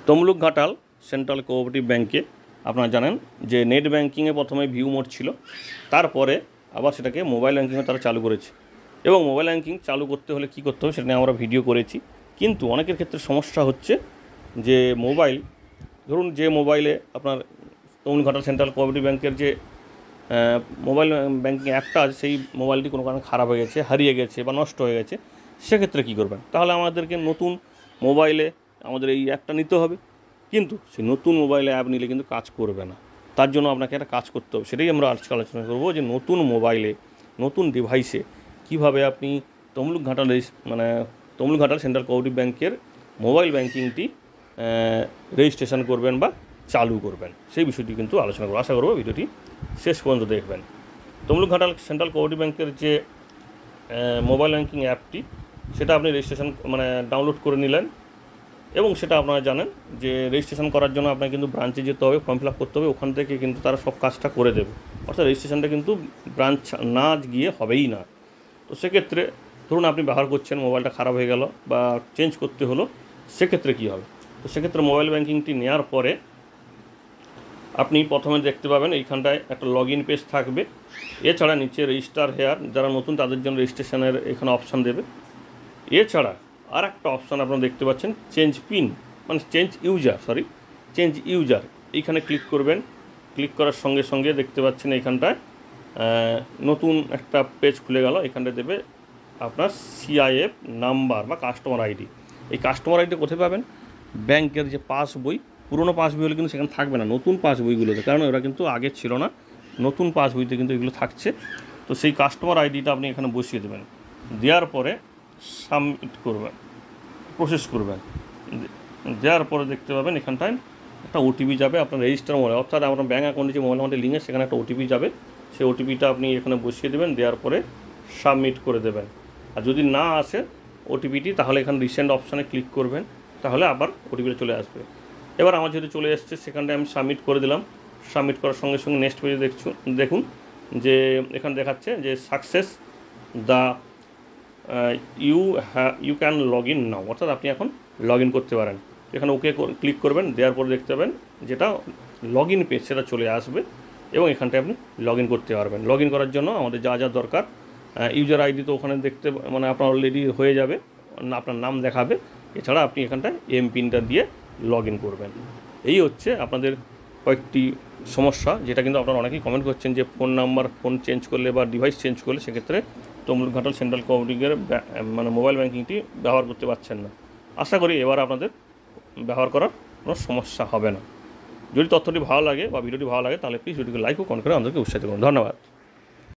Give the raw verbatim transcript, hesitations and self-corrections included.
Tamluk Ghatal central cooperative ব্যাংকে আপনারা জানেন যে নেট ব্যাংকিংয়ে প্রথমে ভিউ মোড ছিল, তারপরে আবার সেটাকে মোবাইল ব্যাংকিংয়ে তারা চালু করেছে। এবং মোবাইল ব্যাংকিং চালু করতে হলে কী করতে হবে সেটা নিয়ে আমরা ভিডিও করেছি। কিন্তু অনেকের ক্ষেত্রে সমস্যা হচ্ছে যে মোবাইল, ধরুন যে মোবাইলে আপনার তমলুক ঘাটাল সেন্ট্রাল কোঅপারেটিভ ব্যাংকের যে মোবাইল ব্যাংকিং অ্যাপটা আছে সেই মোবাইলটি কোনো কারণে খারাপ হয়ে গেছে, হারিয়ে গেছে বা নষ্ট হয়ে গেছে, সেক্ষেত্রে কী করবেন? তাহলে আমাদেরকে নতুন মোবাইলে আমাদের এই অ্যাপটা নিতে হবে, কিন্তু সেই নতুন মোবাইলে অ্যাপ নিলে কিন্তু কাজ করবে না। তার জন্য আপনাকে একটা কাজ করতে হবে, সেটাই আমরা আজকে আলোচনা করবো যে নতুন মোবাইলে নতুন ডিভাইসে কীভাবে আপনি তমলুক ঘাটাল মানে তমলুক ঘাটাল সেন্ট্রাল কোঅপারেটিভ ব্যাংকের মোবাইল ব্যাংকিংটি রেজিস্ট্রেশন করবেন বা চালু করবেন, সেই বিষয়টি কিন্তু আলোচনা করবো। আশা করবো ভিডিওটি শেষ পর্যন্ত দেখবেন। তমলুক ঘাটাল সেন্ট্রাল কোঅপারেটিভ ব্যাংকের যে মোবাইল ব্যাংকিং অ্যাপটি সেটা আপনি রেজিস্ট্রেশন মানে ডাউনলোড করে নিলেন, এবং সেটা আপনারা জানেন যে রেজিস্ট্রেশন করার জন্য আপনাকে কিন্তু ব্রাঞ্চে যেতে হবে, ফর্ম ফিল আপ করতে হবে, ওখান থেকে কিন্তু তারা সব কাজটা করে দেবে। অর্থাৎ রেজিস্ট্রেশনটা কিন্তু ব্রাঞ্চ না গিয়ে হবেই না। তো সেক্ষেত্রে ধরুন আপনি ব্যবহার করছেন, মোবাইলটা খারাপ হয়ে গেল বা চেঞ্জ করতে হলো, সেক্ষেত্রে কী হবে? তো সেক্ষেত্রে মোবাইল ব্যাংকিংটি নেওয়ার পরে আপনি প্রথমে দেখতে পাবেন এইখানটায় একটা লগ ইন পেজ থাকবে। এছাড়া নিচে রেজিস্টার হেয়ার, যারা নতুন তাদের জন্য রেজিস্ট্রেশনের এখানে অপশান দেবে। এছাড়া আর একটা অপশান আপনারা দেখতে পাচ্ছেন চেঞ্জ পিন, মানে change user sorry change user এইখানে ক্লিক করবেন। ক্লিক করার সঙ্গে সঙ্গে দেখতে পাচ্ছেন এইখানটায় নতুন একটা পেজ খুলে গেল। এখানটায় দেবে আপনার সিআইএফ নাম্বার বা কাস্টমার আইডি। এই কাস্টমার আইডি কোথায় পাবেন? ব্যাংকের যে পাসবই, পুরনো পাসবই হলে কিন্তু সেখানে থাকবে না, নতুন পাসবইগুলোতে, কারণ ওরা কিন্তু আগে ছিল না, নতুন পাসবইতে কিন্তু এগুলো থাকছে। তো সেই কাস্টমার আইডিটা আপনি এখানে বসিয়ে দেবেন, দেওয়ার পরে সাবমিট করবেন, প্রসেস করবেন। দেওয়ার পরে দেখতে পাবেন এখানটায় একটা ওটিপি যাবে আপনার রেজিস্টার মোবাইল, অর্থাৎ আপনার ব্যাঙ্ক অ্যাকাউন্টে যে মোবাইল নাম্বারটি লিঙ্ক আছে সেখানে একটা ওটিপি যাবে। সেই ওটিপিটা আপনি এখানে বসিয়ে দেবেন, দেওয়ার পরে সাবমিট করে দেবেন। আর যদি না আসে ওটিপিটি, তাহলে এখানে রিসেন্ট অপশানে ক্লিক করবেন, তাহলে আবার ওটিপিটা চলে আসবে। এবার আমার যেহেতু চলে এসছে সেখানটায় আমি সাবমিট করে দিলাম। সাবমিট করার সঙ্গে সঙ্গে নেক্সট পেজে দেখছুন দেখুন যে এখানে দেখাচ্ছে যে সাকসেস দ্য ইউ হ্যা you can log in now, অর্থাৎ আপনি এখন লগ ইন করতে পারেন। এখানে ওকে ক্লিক করবেন, দেওয়ার পরে দেখতে পাবেন যেটা লগ ইন পেজ সেটা চলে আসবে, এবং এখানটায় আপনি লগ ইন করতে পারবেন। লগ ইন করার জন্য আমাদের যা যা দরকার, ইউজার আইডি তো ওখানে দেখতে মানে আপনার অলরেডি হয়ে যাবে, আপনার নাম দেখাবে। এছাড়া আপনি এখানটায় এম পিনটা দিয়ে লগ ইন করবেন। এই হচ্ছে আপনাদের কয়েকটি সমস্যা, যেটা কিন্তু আপনারা অনেকেই কমেন্ট করছেন যে ফোন নাম্বার ফোন চেঞ্জ করলে বা ডিভাইস চেঞ্জ করলে সেক্ষেত্রে তমলুক ঘাটাল সেন্ট্রাল কোঅপারেটিভের মানে মোবাইল ব্যাংকিংটি ব্যবহার করতে পারছেন না। আশা করি এবার আপনাদের ব্যবহার করার কোনো সমস্যা হবে না। যদি তথ্যটি ভালো লাগে বা ভিডিওটি ভালো লাগে তাহলে প্লিজ ভিডিওকে লাইক ও কমেন্ট করে আমাদেরকে উৎসাহিত করুন। ধন্যবাদ।